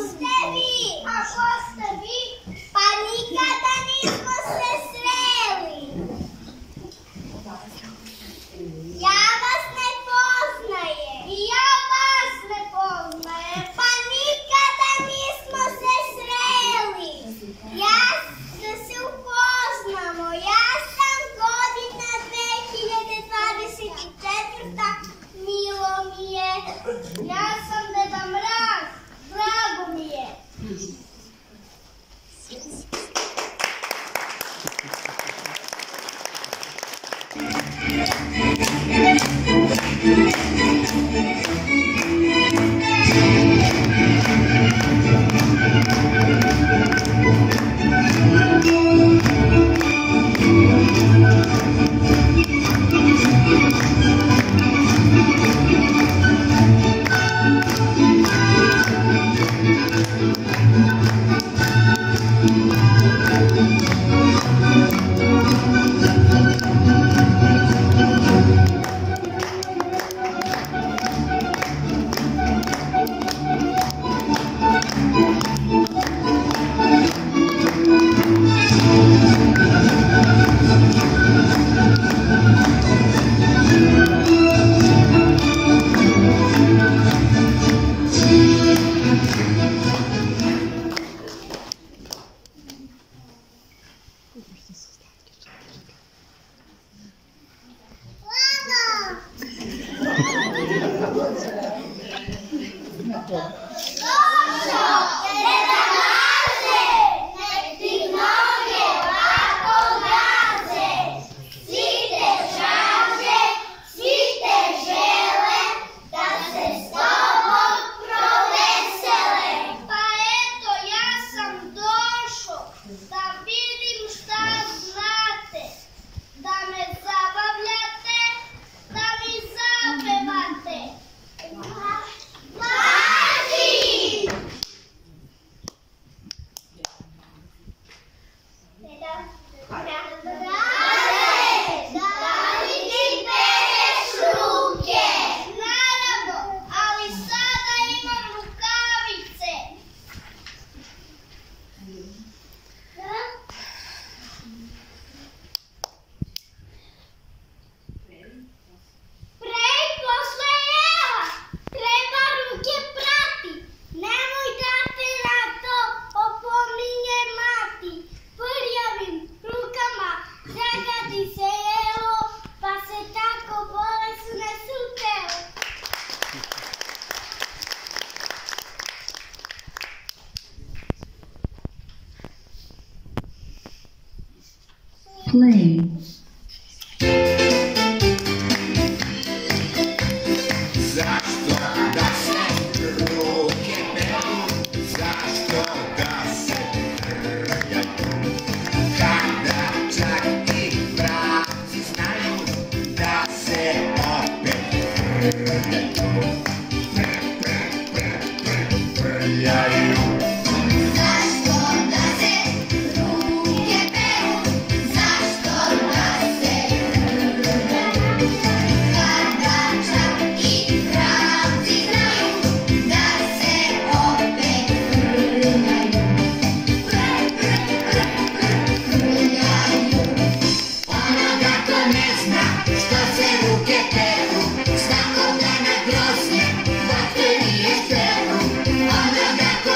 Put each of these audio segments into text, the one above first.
ste vi? A ko ste vi? Pa nikada nismo se sreli. Ja vas ne poznajem. I ja vas ne poznajem. Pa nikada nismo se sreli. Ja da se upoznamo. Ja sam godina 2024. Milo mi je. Ja sam Deda Mraz. Drago mi je. Play. Zašto da se ruke peru, zašto da se trljaju, kada čak i vrapci znaju da se opet trljaju, trljaju. Svakoga na grozne bakterije peru, onoga ko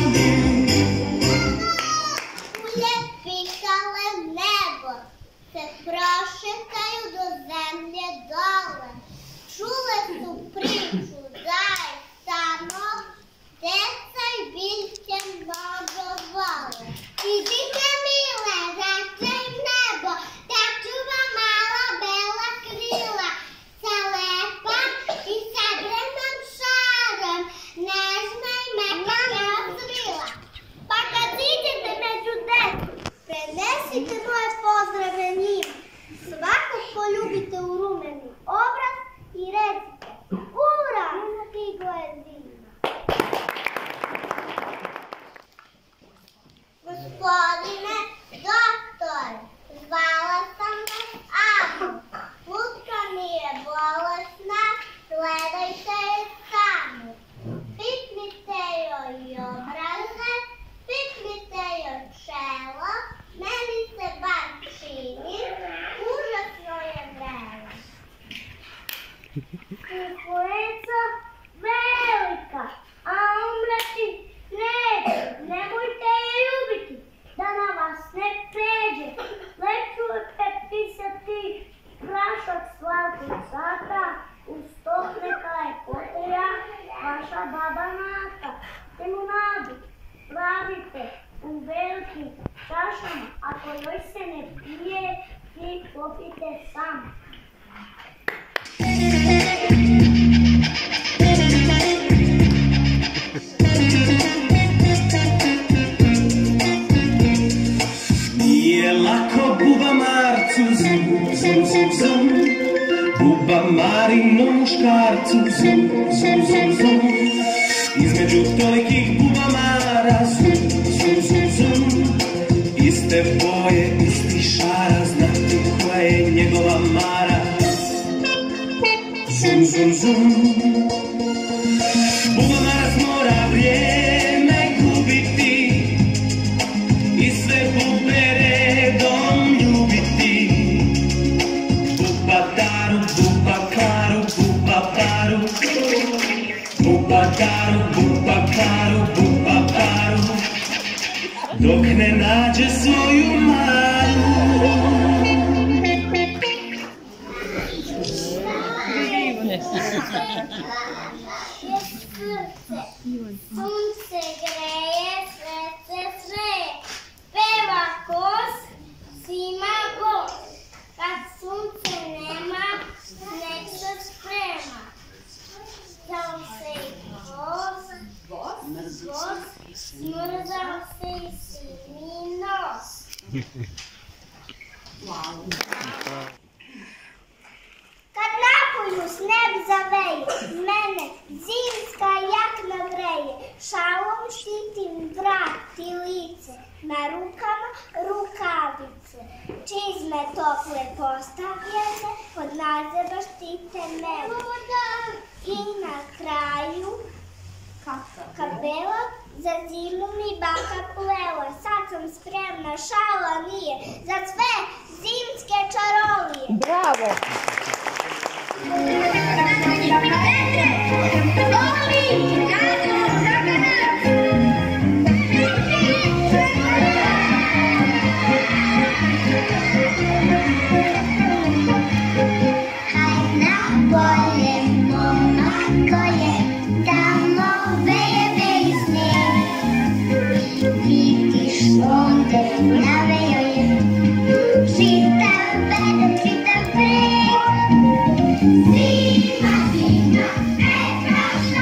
Ulje pikale nebo, se prošetaju do zemlje dole. Čule su priču da je tamo deca i biljke mnogo vole. Idite mile, reče im nebo, da čuva mala bela krila, sa lepom i sagrenom šarom, nežna i meka kao svila. Pa kad idete među decu, prenesite moje pozdrave njima. Svakog poljubite u rumeni obraz i recite ura, stigo je zima. Gospodine doktore, zvala sam vas Anu. Lutka mi je bolesna, gledajte je samu. Pipnite joj obraze, pipnite joj čelo, meni se bar čini, užasno je vrelo. Influenca velika, a umreti neće, nemojte je ljubiti, da na vas ne pređe. Leću pisati prašak slatog sata, uz to neka je poteja vaša baba Nata. Te mu nadu pravite u velikim čašama, ako joj se ne pije, vi popite sami. Nije lako buba Marcu, zum, zum, zum, zum. Buba Marinom muškarcu, zum, zum, zum, zum. Između tolikih bubamara, zum, zum, zum, zum. Iste boje, isti šara, znati koja je njegova mara. Zum, zum, zum. Bubamarac mora vrijeme gubiti i sve bube redom ljubiti. Bubataru, bubakaru, bubaparu. Bubataru, bubakaru, bubaparu. Dok ne nađe svoju maru. Sunce greje, sve se sreje, peva kos, svima gos. Kad sunce nema, nek se sprema. Zao se i kos, smrzao se i sini nos. Kad napolju sneg zaveje, mene zimska jakna greje, šalom štitim vrat i lice, na rukama rukavice. Čizme tople postavljene, pod nazeba štite mene. I na kraju kapela, za zimu mi baka plela. Sad sam spremna, šala nije, za sve zimske čarolije. Bravo! Zima, zima,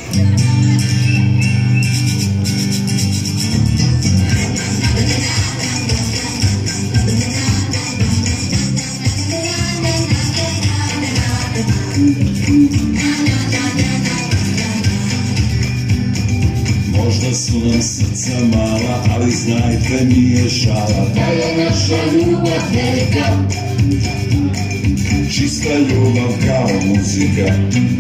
Možda su nam srca mala, ali znajte nije šala, da je naša ljubav velika, čista ljubav kao muzika.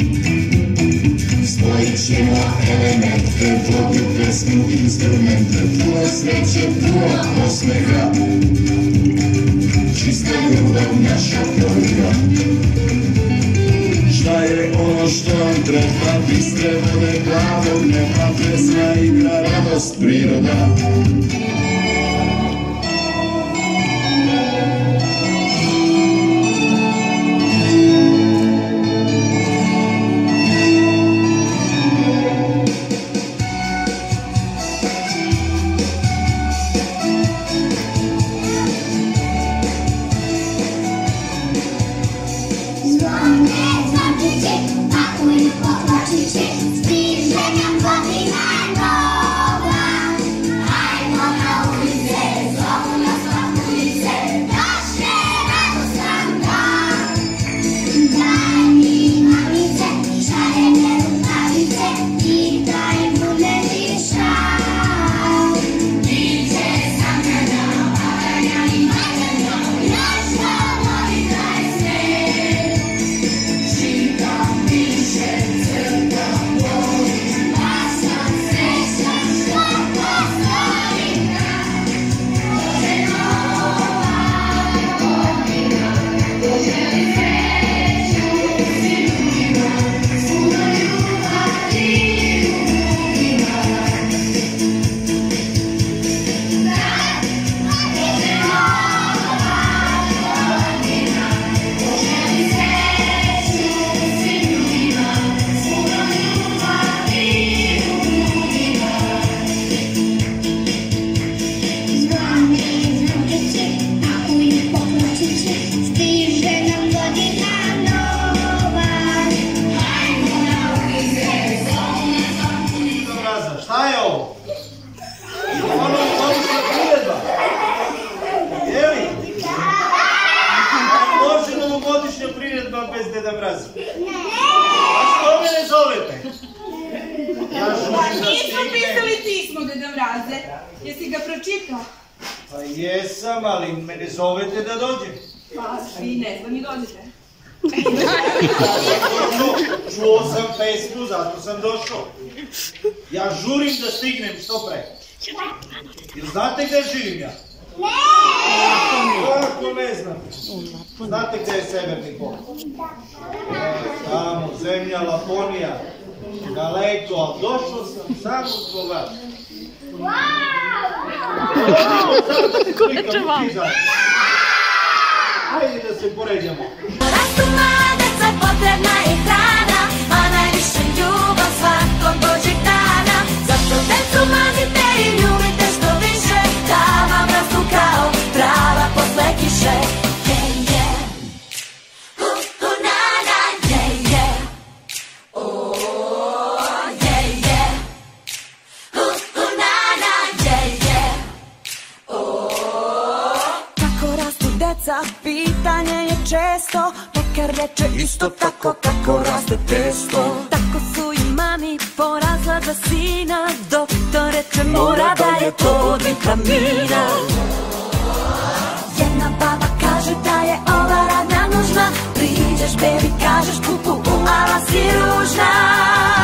Spojit ćemo elemente, vodu, pesmu, instrumente, puno sreće, puno osmeha, čista ljubav naša velika. Šta je ono što vam treba, bistre vode, plavog neba, pesma, igra, radost, priroda. Jesi ga pročitao? Pa jesam, ali me ne zovete da dođem. Pa, vi ne znam i dođete. Čuo sam pesmu, zato sam došao. Ja žurim da stignem što pre. Jer znate gde živim ja? Ne! Kako ne znam? Znate gde je Severni pol? Tamo, zemlja Laponija. Daleko, ali došao sam samo zbog vas. Hajde da se poređamo. Rastu mladeca, potrebna je hrana, a najviše ljubav svakog Božjeg dana. Zato decu mazite i ljubite što više, da vam rastu kao trava posle kiše. Pitanje je često, pekar reče isto tako kako raste testo. Tako su i mami porazla za sina, doktor reče mora da je to od vitamina. Jedna baba kaže da je ova radnja nužna, priđeš bebi kažeš pupu, umala si ružna.